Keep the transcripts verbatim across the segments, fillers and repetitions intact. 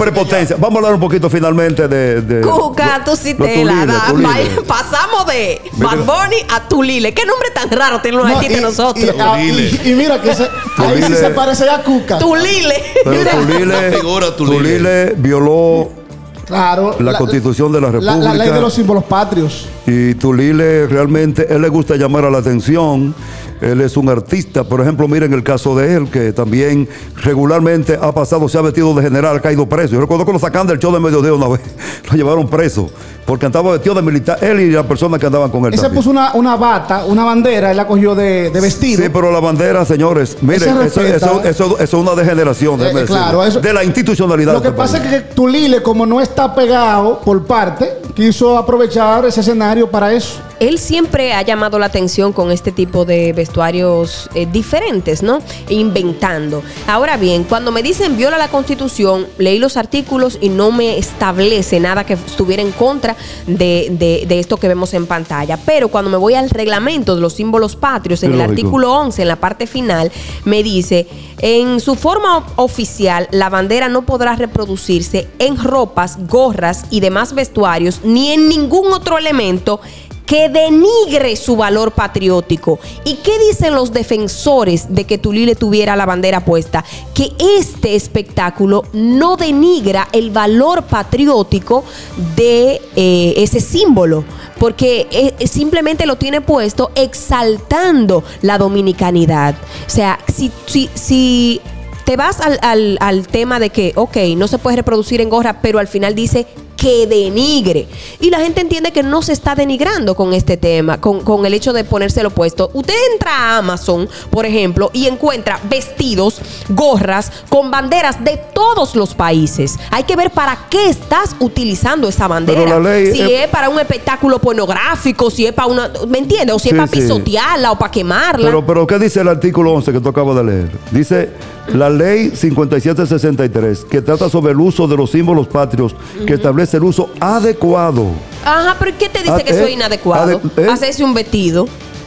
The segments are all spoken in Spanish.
prepotencia. Vamos a hablar un poquito finalmente de... de Cuca, tú sí te la das. Pasamos de Bad Bunny a Tulile. ¿Qué nombre tan raro tienen los No, artistas y- nosotros? Y, ah, y- y mira que se, ahí sí Tulile. se parece a Cuca. Tulile. Pero Tulile, La figura Tulile. Tulile violó Claro. la, Constitución de la República. La, la ley de los símbolos patrios. Y Tulile realmente, él le gusta llamar a la atención. Él es un artista. Por ejemplo, miren el caso de él, que también regularmente ha pasado, se ha vestido de general, ha caído preso. Yo recuerdo que lo sacan del show de mediodía una vez, lo llevaron preso, porque andaba vestido de militar, él y las personas que andaban con él. Él se también. puso una, una bata, una bandera, él la cogió de, de vestido. Sí, pero la bandera, señores, miren, Se eso, respeta. eso, eso, eso es una degeneración, Eh, déjeme eh, claro, decirlo, eso- de la institucionalidad. Lo que de este pasa es país. que Tulile, como no está pegado por parte, quiso aprovechar ese escenario para eso. Él siempre ha llamado la atención con este tipo de vestuarios eh, diferentes, ¿no? Inventando. Ahora bien, cuando me dicen viola la Constitución, leí los artículos y no me establece nada que estuviera en contra de, de, de esto que vemos en pantalla. Pero cuando me voy al reglamento de los símbolos patrios, en Sí, el lógico. artículo once, en la parte final, me dice, en su forma o- oficial, la bandera no podrá reproducirse en ropas, gorras y demás vestuarios, ni en ningún otro elemento que denigre su valor patriótico. ¿Y qué dicen los defensores de que Tulile tuviera la bandera puesta? Que este espectáculo no denigra el valor patriótico de eh, ese símbolo, porque eh, simplemente lo tiene puesto exaltando la dominicanidad. O sea, si, si, si te vas al, al, al tema de que, ok, no se puede reproducir en gorra, pero al final dice que denigre. Y la gente entiende que no se está denigrando con este tema, con, con el hecho de ponérselo puesto. Usted entra a Amazon, por ejemplo, y encuentra vestidos, gorras, con banderas de todos los países. Hay que ver para qué estás utilizando esa bandera. Pero la ley, si eh, es para un espectáculo pornográfico, si es para una... ¿Me entiendes? O si Sí, es para sí. pisotearla o para quemarla. Pero, pero, ¿qué dice el artículo once que tú acabas de leer? Dice la ley cincuenta y siete sesenta y tres, que trata sobre el uso de los símbolos patrios, que establece el uso adecuado. Ajá, pero ¿qué te dice Ah, que eh, eso es inadecuado? ade- eh. Hacerse un vestido.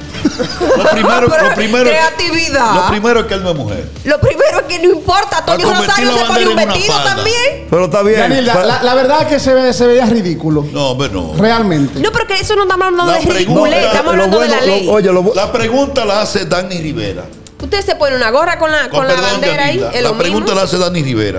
Lo primero, Pero lo primero, creatividad. Lo primero es que él no es mujer. Lo primero es que no importa. Para Toño convertir Rosario la se pone bandera un en una vestido falda. también. Pero está bien. Yanilda, Pa- la, la verdad es que se, ve, se veía ridículo. No, hombre, no. Realmente. No, pero que eso no estamos hablando La de pregunta- ridiculez, estamos lo hablando de bueno- la lo- ley. oye, lo bu- La pregunta la hace Dani Rivera. Usted se pone una gorra con la, Con con la perdón, bandera ahí. Yanilda, Es la lo pregunta mismo. la hace Dani Rivera.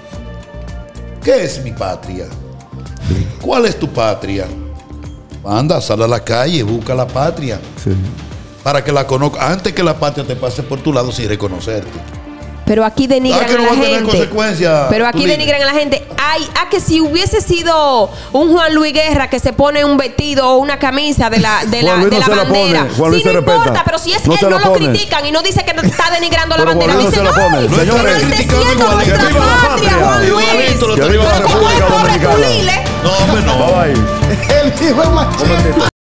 ¿Qué es mi patria? ¿Cuál es tu patria? Anda, sal a la calle, busca la patria. Sí. Para que la conozca. Antes que la patria te pase por tu lado sin reconocerte. Pero aquí denigran Ah, que no a la va a tener gente. consecuencias, Pero aquí Tulile. denigran a la gente. Ay, a que si hubiese sido un Juan Luis Guerra que se pone un vestido o una camisa de la, de la, Juan Luis de no la se la bandera. pone, Juan Luis sí, se no respeta. importa, pero si es No él, se no la lo pone. critican y no dice que está denigrando la Pero bandera. Juan Luis Dicen, no se la pone. ay, No está Señores, criticando enalteciendo igualito. nuestra Que viva la patria, patria. Juan Igualito lo Luis. está Que viva la Pero como República el pobre Dominicana. Tulile. No, hombre, no. Bye, bye. El hijo es machista.